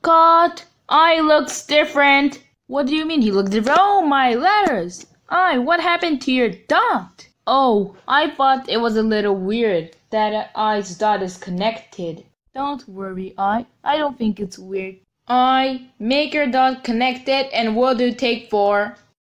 Cut! I looks different. What do you mean he looks different? Oh, my letters. What happened to your dot? Oh, I thought it was a little weird that I's dot is connected. Don't worry, I don't think it's weird. Make your dot connected and we'll do take 4.